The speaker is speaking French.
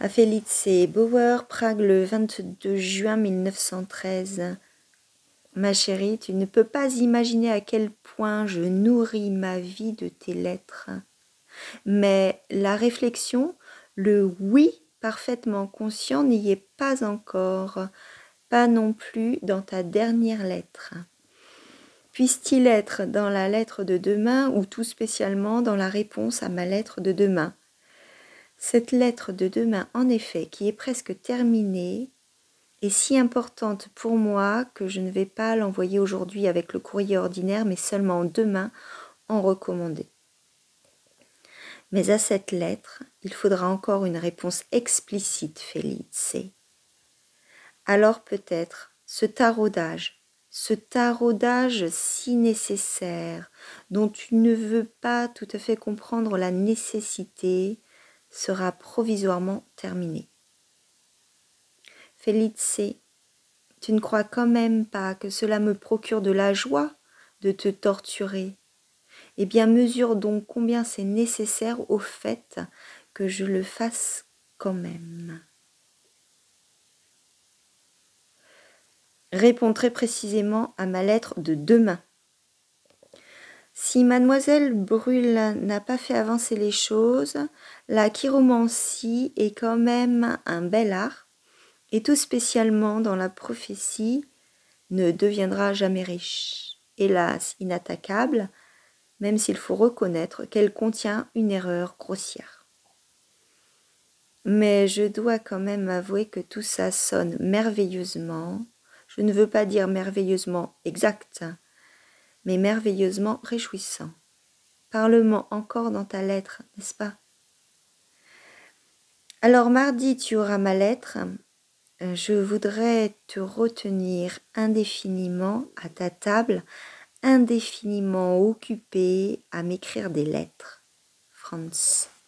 À Felice Bauer, Prague, le 22 juin 1913. Ma chérie, tu ne peux pas imaginer à quel point je nourris ma vie de tes lettres. Mais la réflexion, le oui parfaitement conscient n'y est pas encore, pas non plus dans ta dernière lettre. Puisse-t-il être dans la lettre de demain ou tout spécialement dans la réponse à ma lettre de demain? Cette lettre de demain, en effet, qui est presque terminée, est si importante pour moi que je ne vais pas l'envoyer aujourd'hui avec le courrier ordinaire, mais seulement demain en recommandé. Mais à cette lettre, il faudra encore une réponse explicite, Felice. Alors peut-être ce taraudage si nécessaire, dont tu ne veux pas tout à fait comprendre la nécessité, sera provisoirement terminé. Felice, tu ne crois quand même pas que cela me procure de la joie de te torturer? Eh bien, mesure donc combien c'est nécessaire au fait que je le fasse quand même. Réponds très précisément à ma lettre de demain. Si mademoiselle Brûle n'a pas fait avancer les choses, la chiromancie est quand même un bel art, et tout spécialement dans la prophétie, ne deviendra jamais riche, hélas inattaquable, même s'il faut reconnaître qu'elle contient une erreur grossière. Mais je dois quand même avouer que tout ça sonne merveilleusement, je ne veux pas dire merveilleusement exact, mais merveilleusement réjouissant. Parle-moi encore dans ta lettre, n'est-ce pas? Alors mardi, tu auras ma lettre. Je voudrais te retenir indéfiniment à ta table, indéfiniment occupé à m'écrire des lettres. Franz.